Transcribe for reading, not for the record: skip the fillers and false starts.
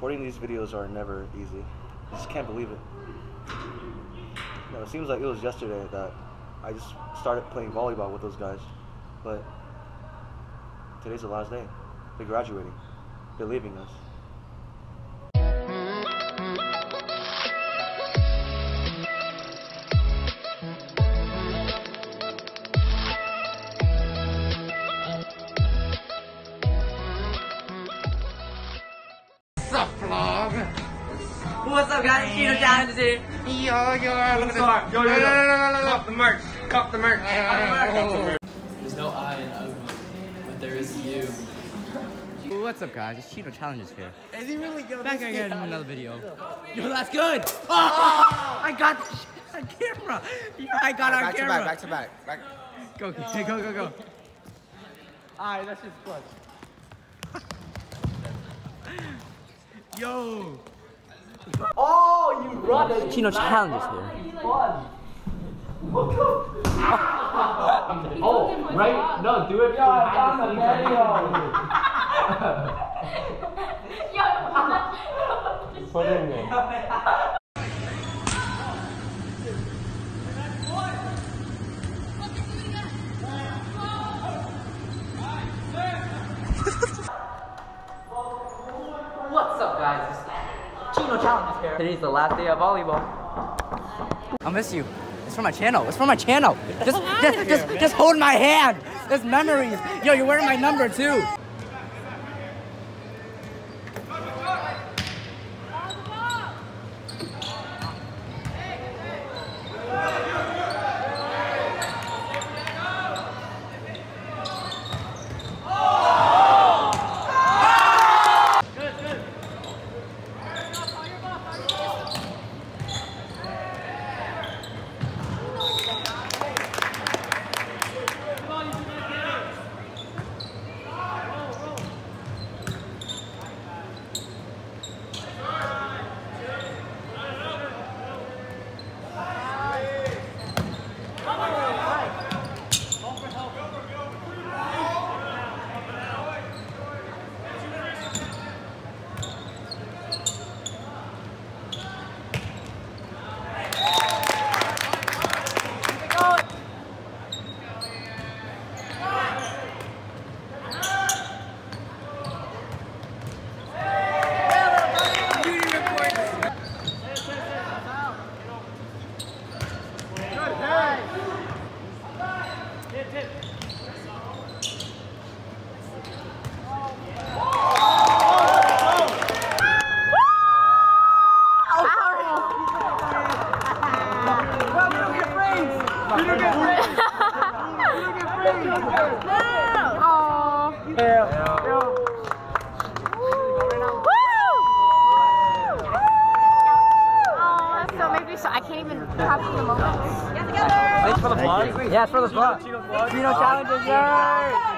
recording these videos are never easy. I just can't believe it. You know, it seems like it was yesterday that I just started playing volleyball with those guys, but today's the last day. They're graduating. They're leaving us. What's up, guys? Chino Challenge is here. Look at this. No. Cup the merch. Cup the merch. There's no I in ugly, but there is you. What's up, guys? It's Chino Challenge is here. Is he really good? Back again in another video. Yo, that's good. Oh, I got the shit on camera. Yeah, I got on camera. Back to back. Go. Alright, that's just clutch. Yo. Oh, you run it. Chino Challenge is here. Oh, right? No, do it. Yo, I found the video. Put it in there. What's up, guys? Chino Challenge is here. Today's the last day of volleyball. I'll miss you. It's for my channel. Just hold my hand. There's memories. Yo, you're wearing my number too. I can't even capture the moments. Thanks for the vlog. Yeah, it's for the vlog. Chino Challenge is yours.